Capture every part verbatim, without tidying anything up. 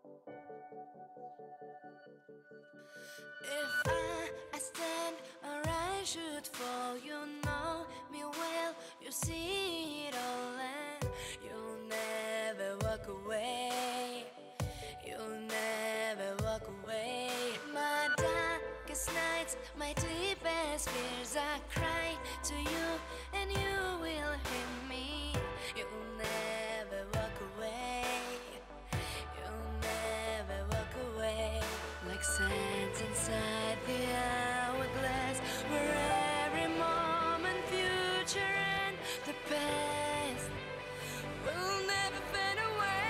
If I, I stand or I should fall, you know me well, you see it all, and you'll never walk away. You'll never walk away. My darkest nights, my deepest fears, I cry to you and you will hear me. You'll never walk away. You'll never walk away. Like sands inside the hourglass, where every moment, future and the past will never fade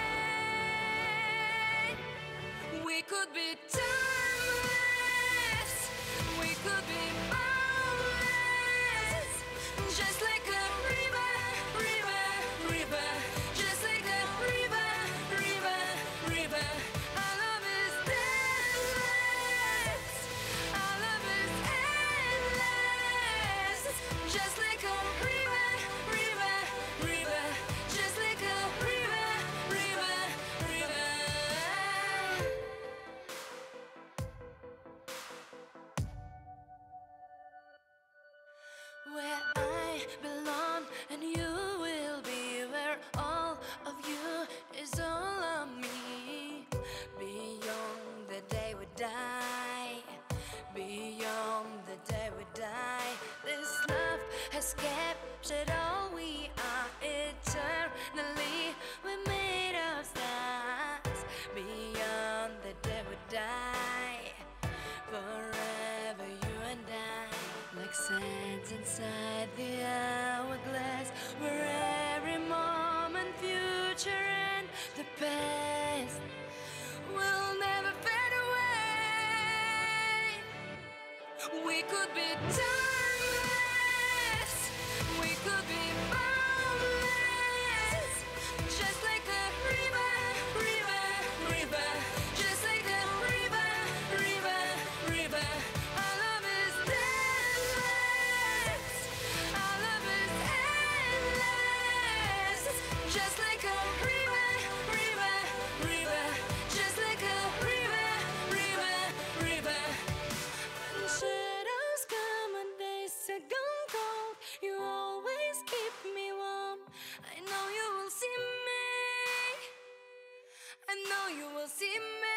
away. We could be timeless, we could be boundless, just like a river, river, river, just like a river, river, river. Our love is endless, our love is endless, just like a river, river, river, just like a river, river, river. Where I belong and you will be, where all of you is all of me. Beyond the day we die, beyond the day we die, this love has captured all we are. Eternally we're made of stars. Beyond the day we die, forever you and I. Like sands inside the hourglass, where every moment, future and the past will never fade away. We could be timeless, we could be boundless, just like a river, river, river, just like a river, river, river. Our love is endless, our love is endless, just like a river, river, river, just like a river, river, river. When shadows come and days are gone cold, you always keep me warm. I know you will see me, I know you will see me.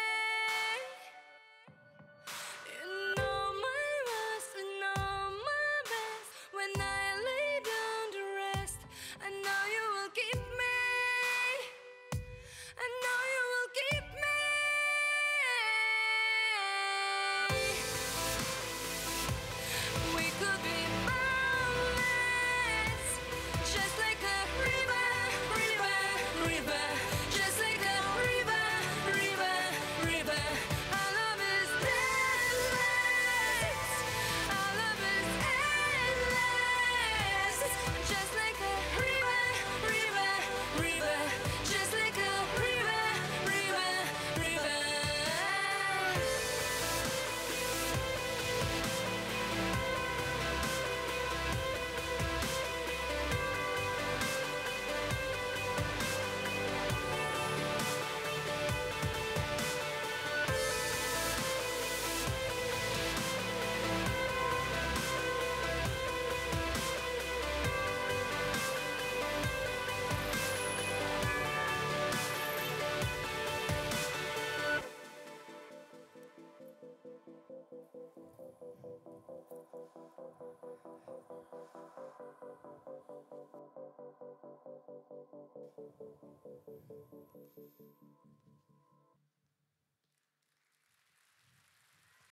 You know my worst, you know my best. When I lay down to rest, I know you will keep me, I know you will keep me. We could be boundless, just like a river, river, river, just like a river, river, river. Our love is endless, our love is endless, just like a river, river, river, just like a river, river, river.